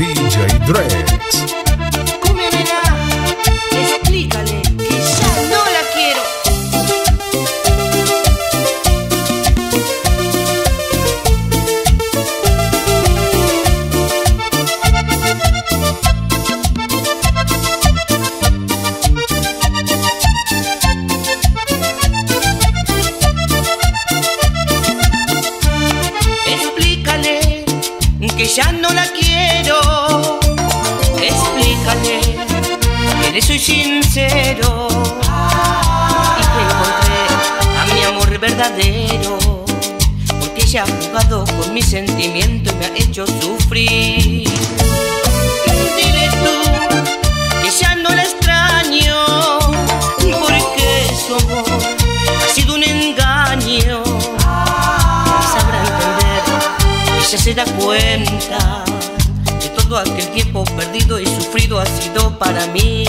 DJ Drex. Cumbia nena, explícale que ya no la quiero. Explícale que ya no la quiero. Explícale que le soy sincero y que encontré a mi amor verdadero, porque ella ha jugado con mis sentimientos y me ha hecho sufrir. Dile tú que ya no la extraño, porque su amor ha sido un engaño. Sabrá entender, ella se da cuenta de todo aquel tiempo perdido y sufrido ha sido para mí.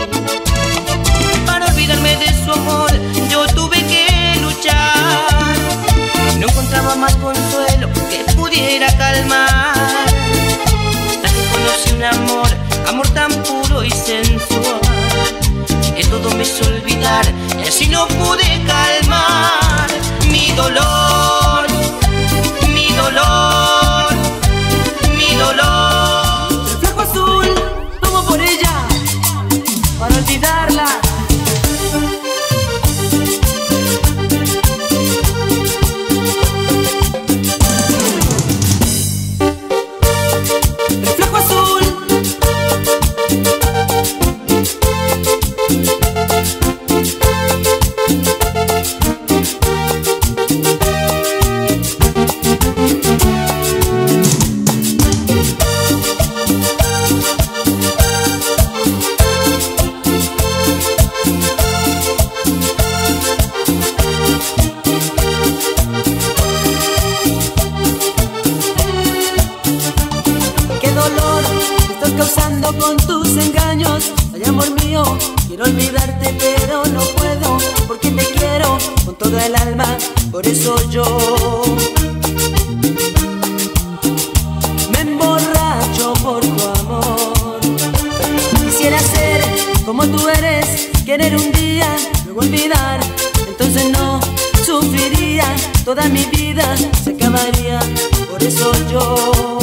Para olvidarme de su amor yo tuve que luchar, no encontraba más consuelo que pudiera calmar. Hasta que conocí un amor tan puro y sensual, que todo me hizo olvidar y así no pude calmar mi dolor, mi dolor, mi dolor. El flaco azul tomo por ella para olvidarla. El flaco azul. Qué dolor me estás causando con tus engaños. Ay, amor mío, quiero olvidarte pero no puedo, porque te quiero con toda el alma. Por eso yo me emborracho por tu amor. Quisiera ser como tú eres, querer un día, luego olvidar. Entonces no sufriría, toda mi vida se acabaría. Por eso yo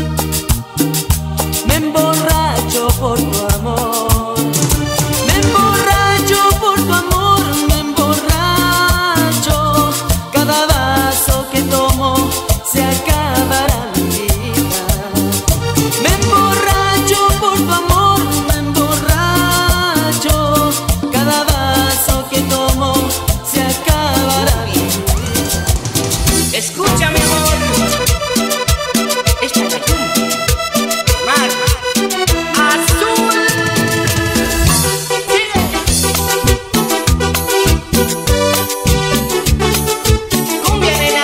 me emborracho por tu amor. Me emborracho por tu amor, me emborracho. Cada vaso que tomo se acabará mi vida. Me emborracho por tu amor, me emborracho. Cada vaso que tomo se acabará mi vida. Escucha mi amor, esta es la cumbia. Mar azul. Sigue. Cumbia nena.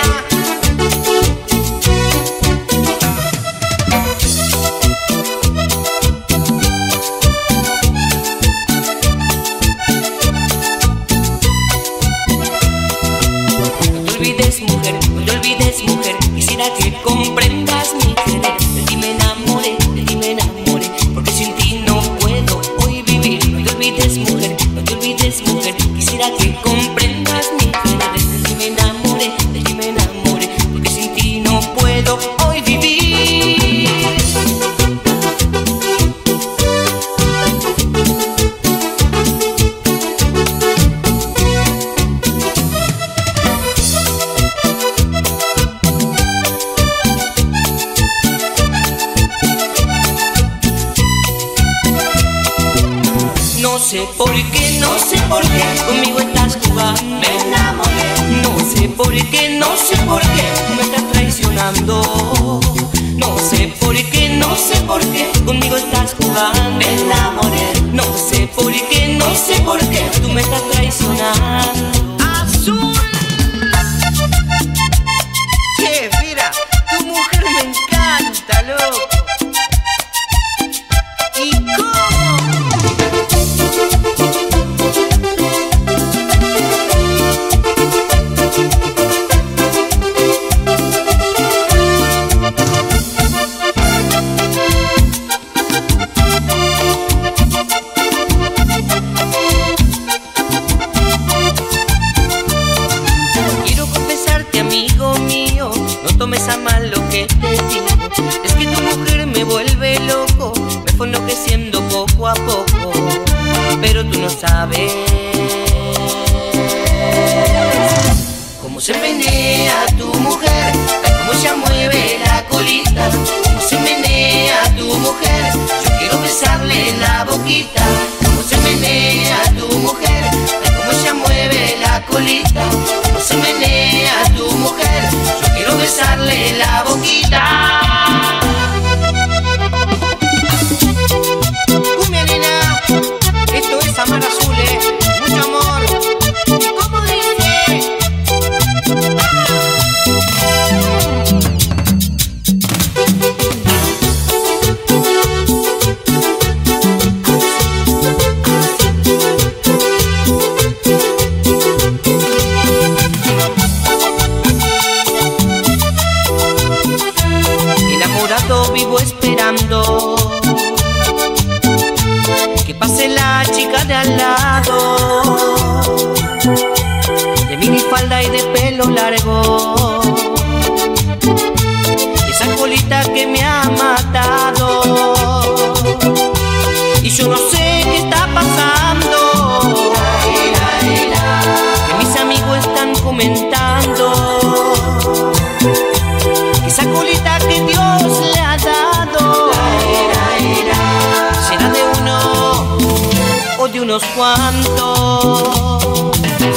No te olvides mujer, no te olvides mujer, quisiera que comprendas mi querer. De ti me enamoré, de ti me enamoré, porque sin ti no puedo hoy vivir. No te olvides mujer, no te olvides mujer, quisiera que comprendas mi querer. De ti me enamoré, de ti me enamoré, porque sin ti no puedo hoy vivir. No sé por qué, no sé por qué conmigo estás jugando. Me enamoré. No sé por qué, no sé por qué me estás traicionando. No sé por qué, no sé por qué conmigo estás jugando. Me enamoré. No sé por qué, no sé por qué tú me estás traicionando. Azul. Que mira, tu mujer me encanta, loco. ¿Y cómo? sabes cómo se menea tu mujer, cómo ella mueve la colita, cómo se menea tu mujer, yo quiero besarle la boquita, cómo se menea tu mujer, cómo ella mueve la colita, cómo se menea tu mujer, yo quiero besarle la boquita. Cumbia nena, esto es Amar Azul, mucho amor. ¿Y cómo dice? Enamorado vivo esperando que pase la chica de al lado, de minifalda y de pelo largo, esa colita que me ha matado, y yo no sé qué está pasando, que mis amigos están comentando que esa colita que Dios le ha dado será de uno o de unos cuantos.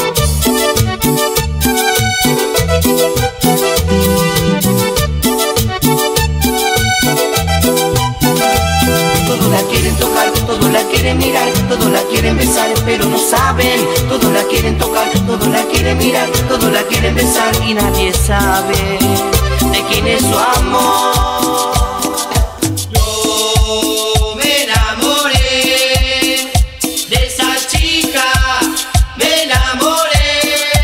Todos la quieren tocar, todos la quieren mirar, todos la quieren besar, pero no saben. Todos la quieren tocar, todos la quieren mirar, todos la quieren besar y nadie sabe de quién es su amor. Yo me enamoré de esa chica, me enamoré.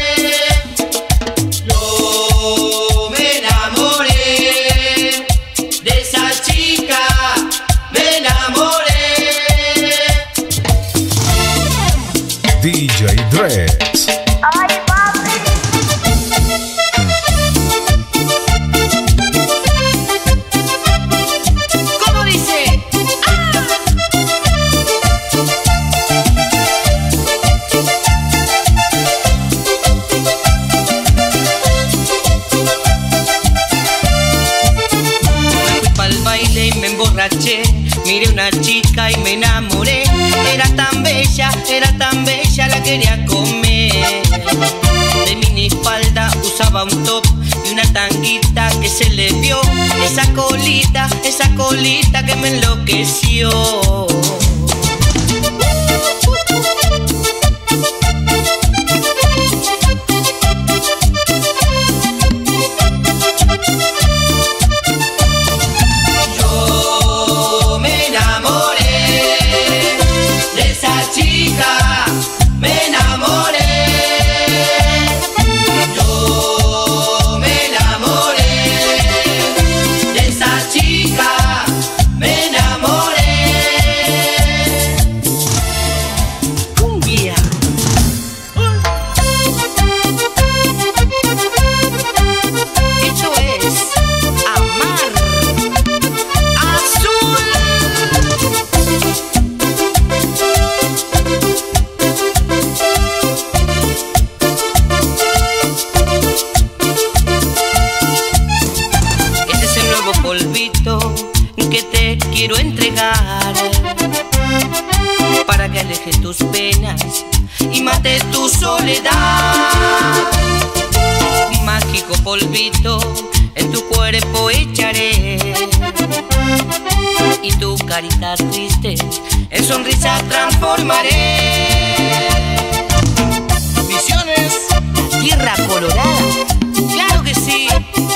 Yo me enamoré de esa chica, me enamoré. DJ Drex. ¿Cómo dice? Fui pa'l baile y me emborraché, miré una chica y me enamoré. Era tan bella, la quería comer. De minifalda usaba un top y una tanguita que se le vio. Esa colita que me enloqueció. Yo me enamoré de esa chica, me enamoré. Yo me enamoré de esa chica, me enamoré. Cumbia. Esto es Amar Azul. Este es el nuevo polvito que te quiero entregar para que alejes tus penas y mate tu soledad. Mágico polvito en tu cuerpo echaré y tu carita triste en sonrisa transformaré. Visiones, tierra colorada, claro que sí.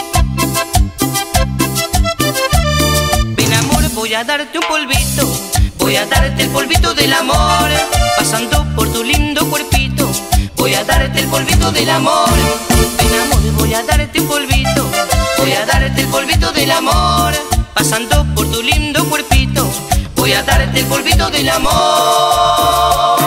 Ven amor, voy a darte un polvito, voy a darte el polvito del amor, pasando por tu lindo cuerpito, voy a darte el polvito del amor. Ven amor, voy a darte un polvito, voy a darte el polvito del amor, pasando por tu lindo cuerpito, voy a darte el polvito del amor.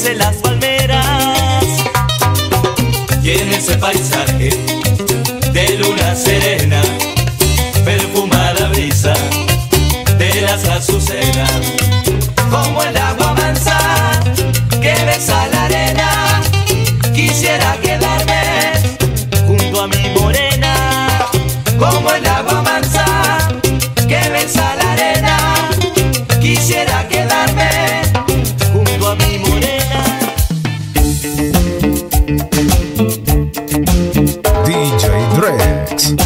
en las palmeras y en ese paisaje de luna serena perfuma la brisa de las azucenas, como el agua mansa que besa la arena. Quisiera quedarme junto a mi morena, como el agua mansa que besa la arena. Quisiera quedarme junto a mi morena. DJ Drex.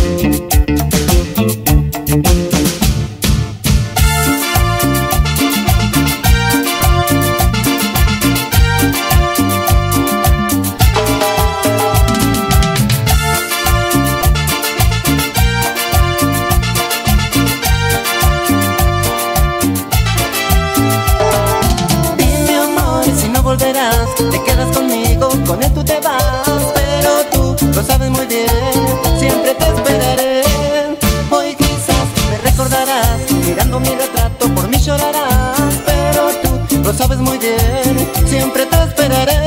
Te quedas conmigo, con él tú te vas, pero tú lo sabes muy bien, siempre te esperaré. Hoy quizás me recordarás, mirando mi retrato por mí llorarás, pero tú lo sabes muy bien, siempre te esperaré.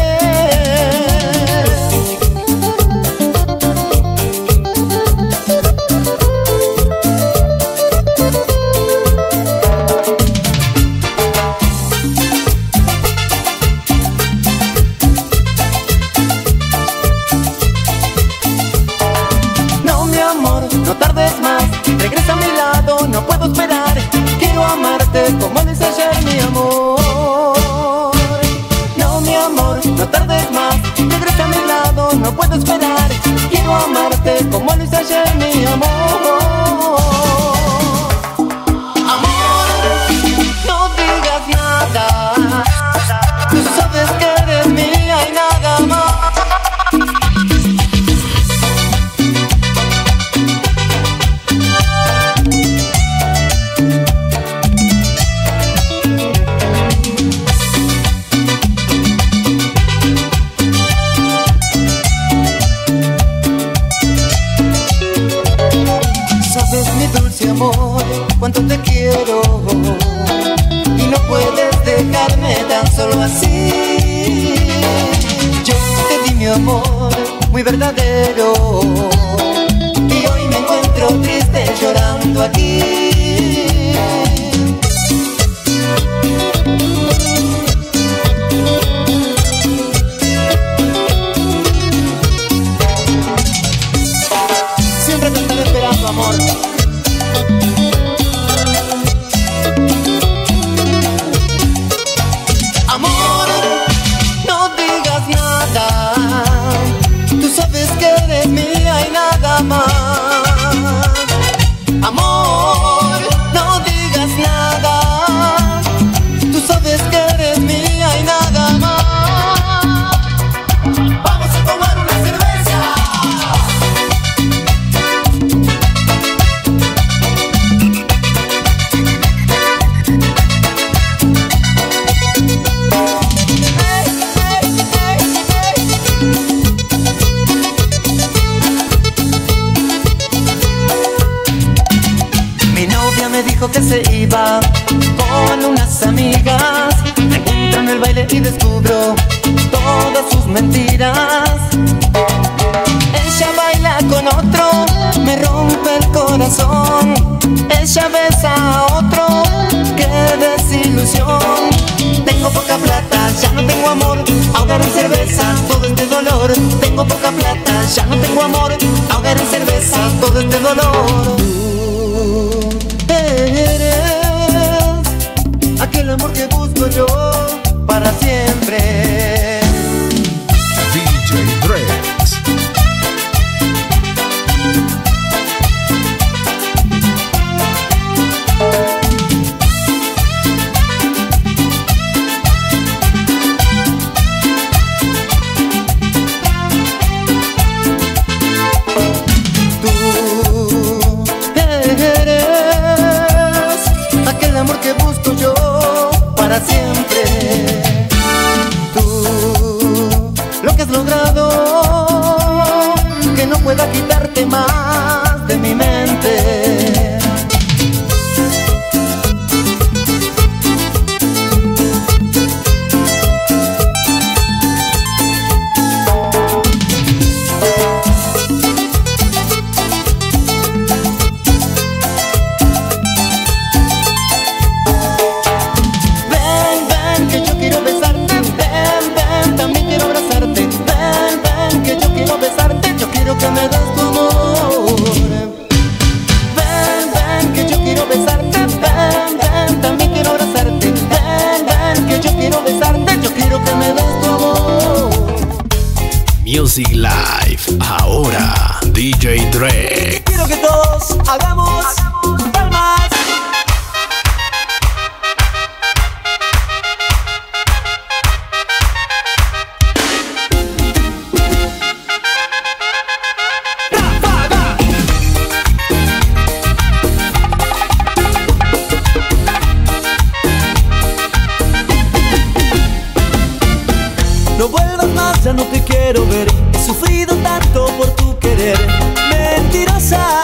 No tardes más, regresa a mi lado, no puedo esperar. Quiero amarte como lo hice ayer, mi amor. No, mi amor, no tardes más, regresa a mi lado, no puedo esperar. Quiero amarte como lo hice ayer, mi amor. Amor, no digas nada, tú sabes que eres mía y nada más. Amor, cuánto te quiero y no puedes dejarme tan solo así. Yo te di mi amor muy verdadero y hoy me encuentro triste llorando aquí. Siempre te estaré esperando, amor. Amor, no digas nada, tú sabes que eres mía y nada más. Amor, no digas nada, tú sabes que eres mía y nada más. Vamos a tomar una cerveza. Me dijo que se iba con unas amigas. Me encuentro en el baile y descubro todas sus mentiras. Ella baila con otro, me rompe el corazón. Ella besa a otro, qué desilusión. Tengo poca plata, ya no tengo amor. Ahogar en cerveza todo este dolor. Tengo poca plata, ya no tengo amor. Ahogar en cerveza todo este dolor. Eres aquel amor que busco yo para siempre. DJ Drex. Tú Music Live. Ahora, DJ Drex. Quiero que todos hagamos palmas. No vuelvas más, ya no te quiero ver. He sufrido tanto por tu querer. Mentirosa,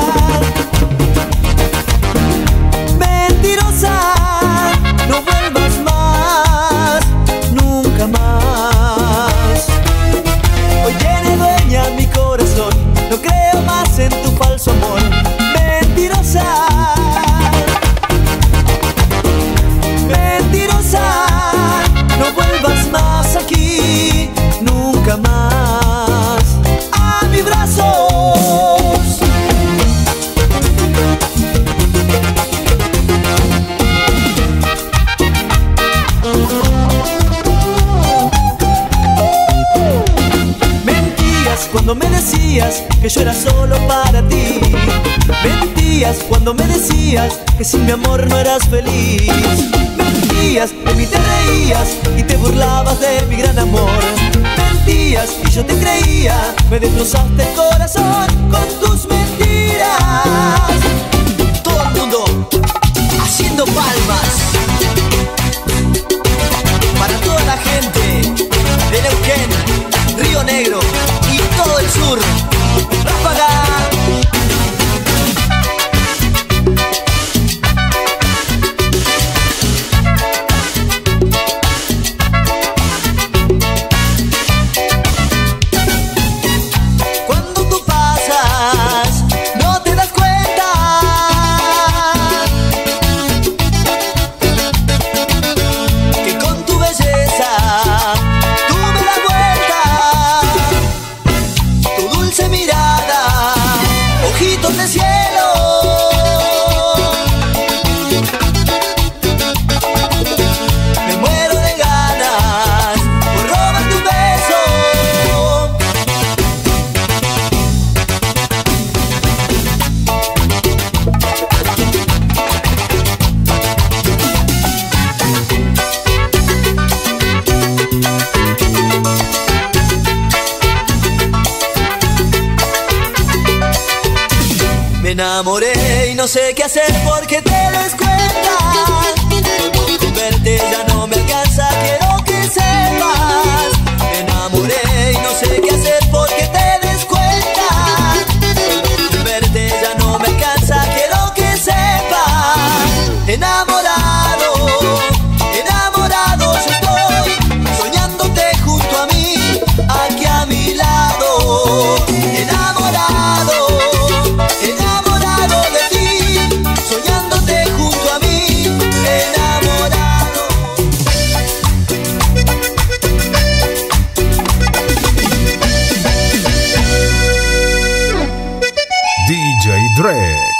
mentirosa. No vuelvas más, nunca más. Hoy tiene dueña mi corazón. No creo más en tu falso amor. Mentirosa, mentirosa. No vuelvas más aquí, nunca más a mis brazos. Mentías cuando me decías que yo era solo para ti. Mentías cuando me decías que sin mi amor no eras feliz. Mentías, de mí te reías y te burlabas de mi gran amor. Mentías y yo te creía, me destrozaste el corazón con tus mentiras. Todo el mundo haciendo palmas para toda la gente de Neuquén, Río Negro y todo el sur. ¡Ráfaga! Me enamoré y no sé qué hacer porque te des cuenta. Con verte ya no me alcanza, quiero que sepas. Me enamoré y no sé qué hacer porque te des cuenta. Con verte ya no me alcanza, quiero que sepas. Enamorado, enamorado yo estoy, soñándote junto a mí, aquí a mi lado. Enamorado, enamorado de ti, soñándote junto a mí, enamorado. DJ Drex.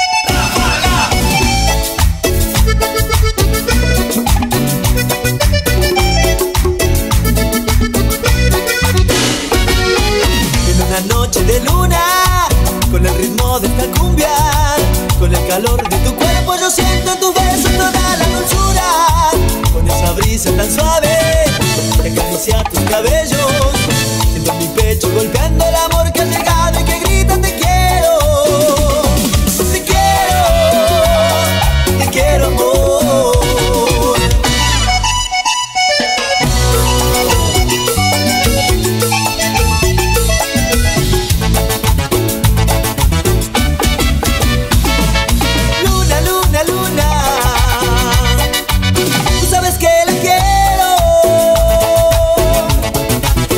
En una noche de luna, con el ritmo de esta cumbia, con el calor de tu cuerpo, yo siento en tus besos toda la dulzura. Con esa brisa tan suave que acaricia tus cabellos, siento en mi pecho golpeando el amor que ha llegado y que grita te quiero. Te quiero, te quiero amor. Luna, luna, luna, tú sabes que la quiero.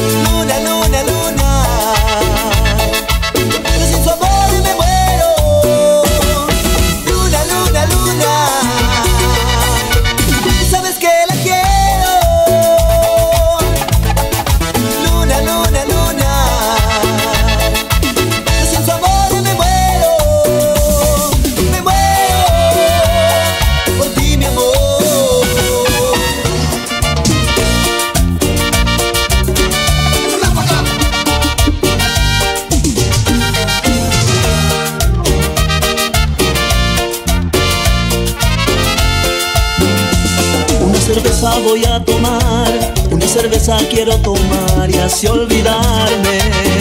tomar, una cerveza quiero tomar y así olvidarme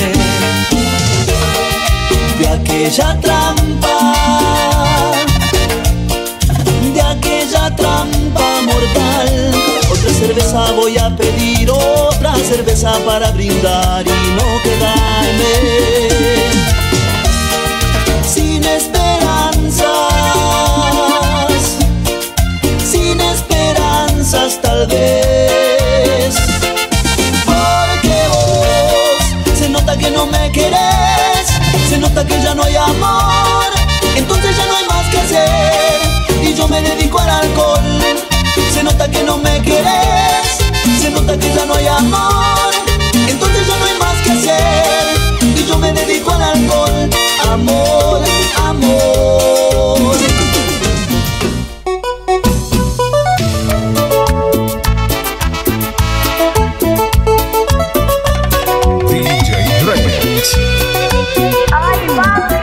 de aquella trampa mortal. Otra cerveza voy a pedir, otra cerveza para brindar y no quedarme sin esperanzas tal vez. Porque vos se nota que no me querés, se nota que ya no hay amor, entonces ya no hay más que hacer y yo me dedico al alcohol. Se nota que no me querés, se nota que ya no hay amor, entonces ya no hay más que hacer y yo me dedico al alcohol. Amor, amor. DJ Drex. Ay, mami.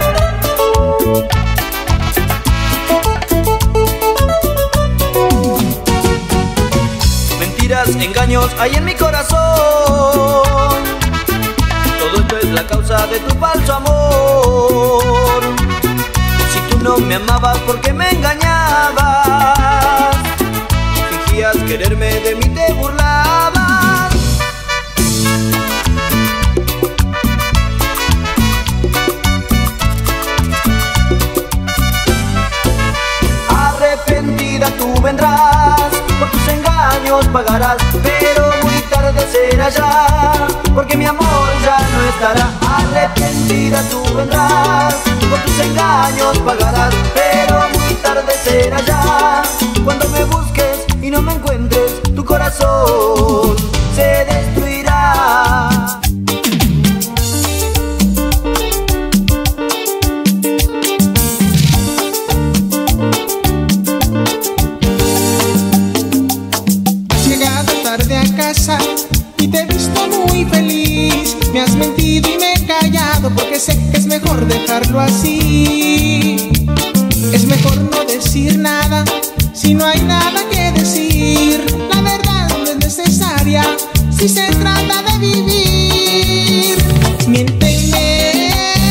Mentiras, engaños hay en mi corazón. Todo esto es la causa de tu falso amor. Si tú no me amabas, ¿por qué me engañabas? Fingías quererme, de mí te burlabas. Arrepentida tú vendrás, por tus engaños pagarás, pero muy tarde será ya, porque mi amor ya no estará. Arrepentida tú vendrás, por tus engaños pagarás, pero muy tarde será ya, cuando me busques y no me encuentres, tu corazón se destruirá. Y te he visto muy feliz. Me has mentido y me he callado, porque sé que es mejor dejarlo así. Es mejor no decir nada si no hay nada que decir. La verdad no es necesaria si se trata de vivir. Miénteme,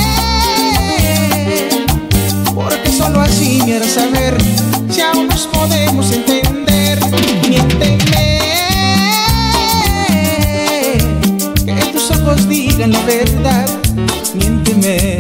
porque solo así me harás saber si aún nos podemos entender. Miénteme, digan la verdad, miénteme.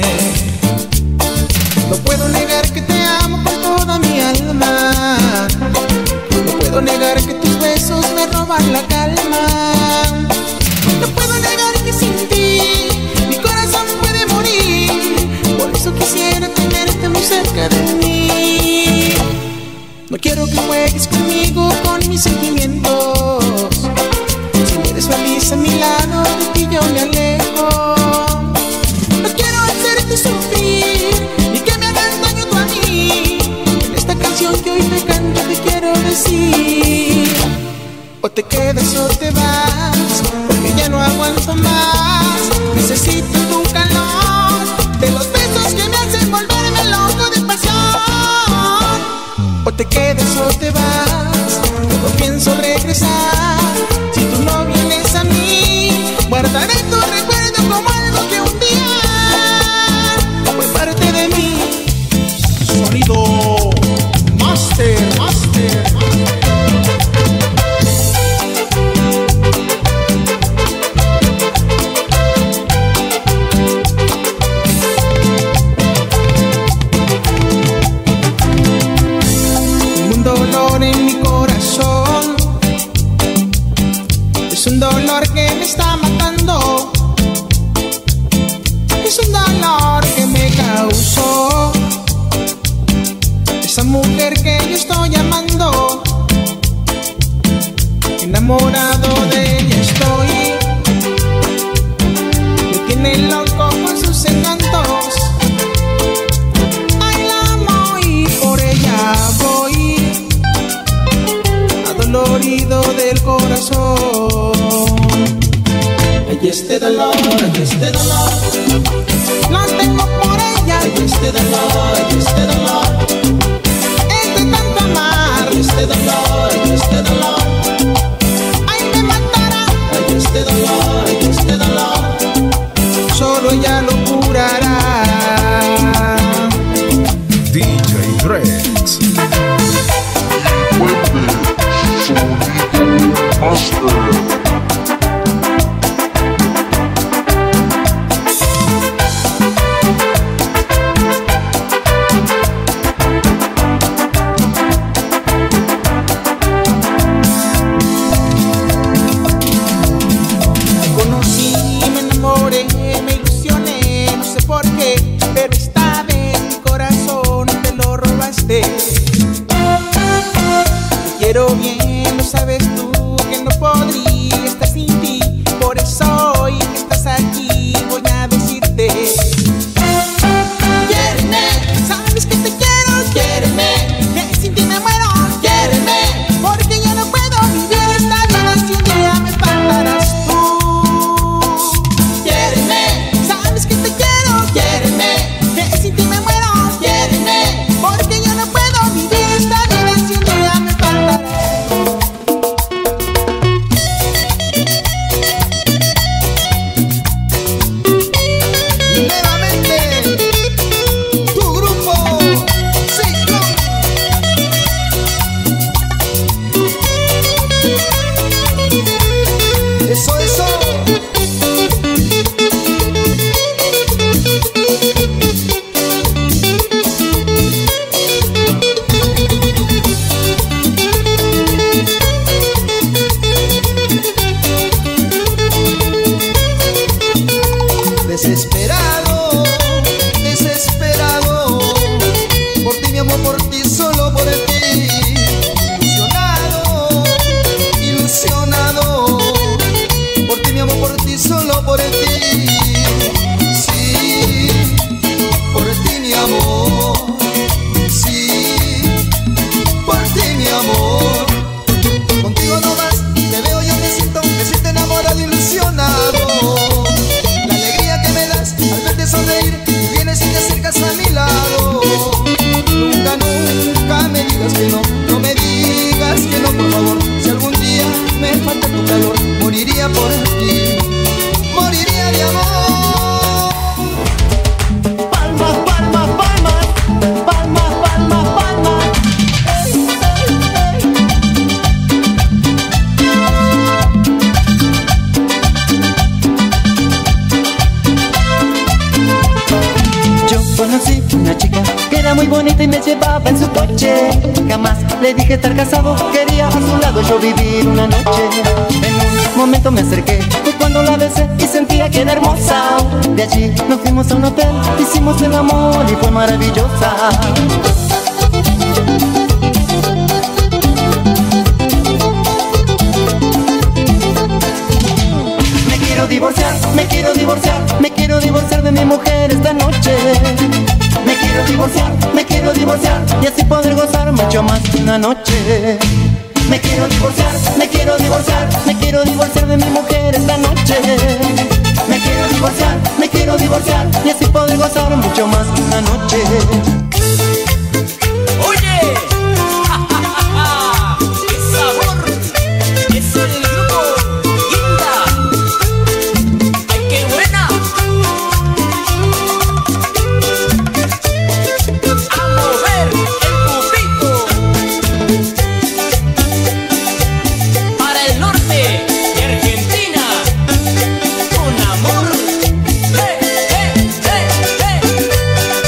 No puedo negar que te amo con toda mi alma, no puedo negar que tus besos me roban la calma, no puedo negar que sin ti mi corazón puede morir. Por eso quisiera tenerte muy cerca de mí. No quiero que juegues conmigo, con mis sentimientos. Si no eres feliz a mi lado, de ti yo me alejo. No quiero hacerte sufrir, ni que me hagas daño tú a mí. En esta canción que hoy te canto te quiero decir: o te quedas o te vas, porque ya no aguanto más. Necesito tu calor, de los besos que me hacen volverme loco de pasión. O te quedas o te vas, no pienso regresar. Si tú no vienes a mí, guardaré tu recuerdo como algo que un día fue parte de mí. Sonido Master, Master, Master. Un dolor en mi corazón, es un dolor que me está matando, es un dolor que me causó esa mujer que yo estoy amando. Enamorado de ella estoy, me tiene loco con sus encantos. Ay, la amo y por ella voy, adolorido del corazón. Ay, este dolor, lo tengo por ella. Ay, este dolor, es de tanto amar. Ay, este dolor, Le dije estar casado, quería a su lado yo vivir una noche. En un momento me acerqué, fue cuando la besé y sentía que era hermosa. De allí nos fuimos a un hotel, hicimos el amor y fue maravillosa. Me quiero divorciar, me quiero divorciar, me quiero divorciar de mi mujer esta noche. Me quiero divorciar y así poder gozar mucho más que una noche. Me quiero divorciar, me quiero divorciar, me quiero divorciar de mi mujer esta noche. Me quiero divorciar y así poder gozar mucho más que una noche. ¡Oye! ¡Qué sabor! ¡Es el grupo Guinda! ¡Ay, qué buena! ¡A mover el pupito! Para el norte de Argentina, con amor. ¡Eh, eh, eh, eh!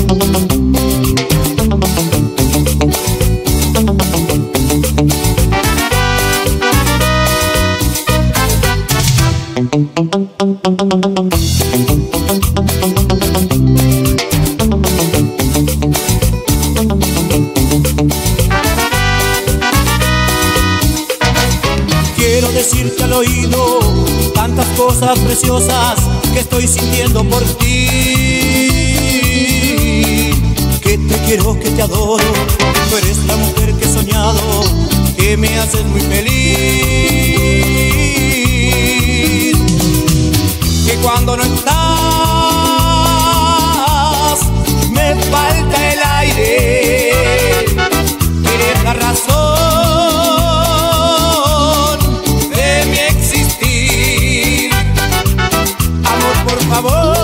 Quiero decirte al oído tantas cosas preciosas que estoy sintiendo por ti. Que te quiero, que te adoro, tú eres la mujer que he soñado, que me haces muy feliz. Que cuando no estás me falta el aire, eres la razón de mi existir. Amor, por favor,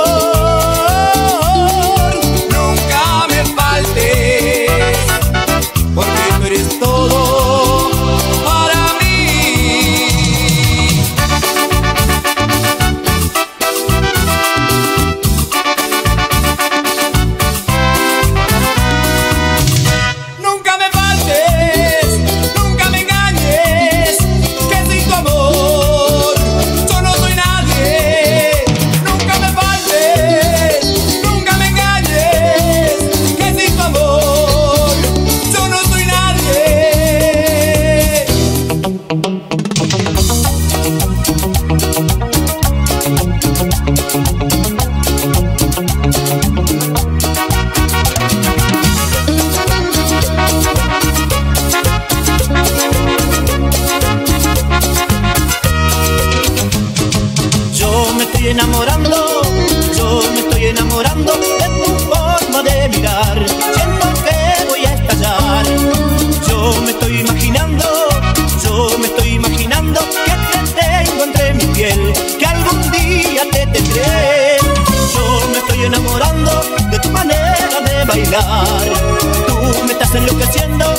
nunca me faltes, porque tú eres todo para mí. Nunca me faltes, nunca me engañes, que sin tu amor yo no soy nadie. Nunca me faltes, nunca me engañes, que sin tu amor yo no soy nadie. Yo me estoy enamorando, yo me estoy enamorando de tu forma de mirar. Siento que voy a estallar. Yo me estoy imaginando que te tengo entre mi piel, que algún día te tendré. Yo me estoy enamorando de tu manera de bailar. Tú me estás enloqueciendo